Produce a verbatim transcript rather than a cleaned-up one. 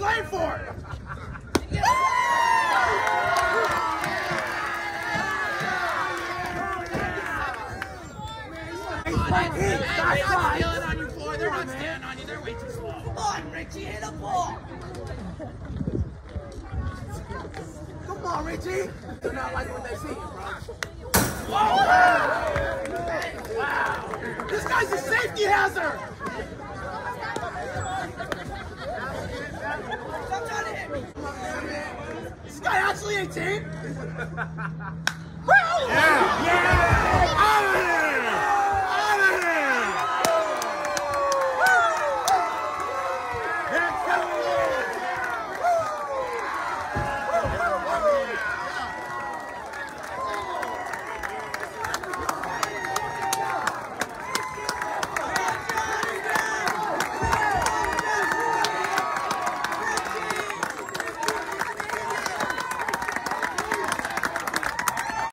playing for? They're on you, floor. They're not standing on you. They're way too slow. Come on, Richie, hit a ball. Come on, Richie. They're not like what they see, bro. Whoa! Wow. This guy's a safety hazard. Stop trying to hit me. Is this guy actually eighteen? Yeah! Yeah! Out of here!